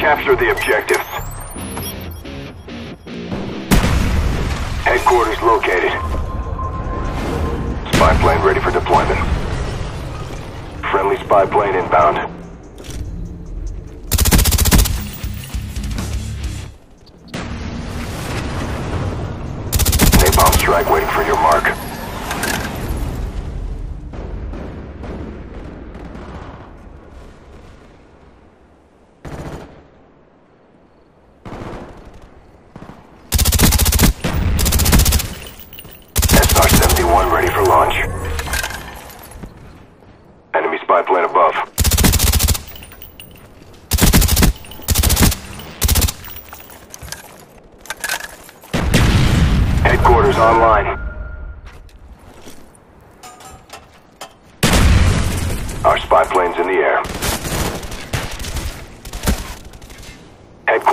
Capture the objectives. Headquarters located. Spy plane ready for deployment. Friendly spy plane inbound. Napalm strike waiting for your mark. SR-71 ready for launch. Enemy spy plane above. Headquarters online. Our spy plane's in the air.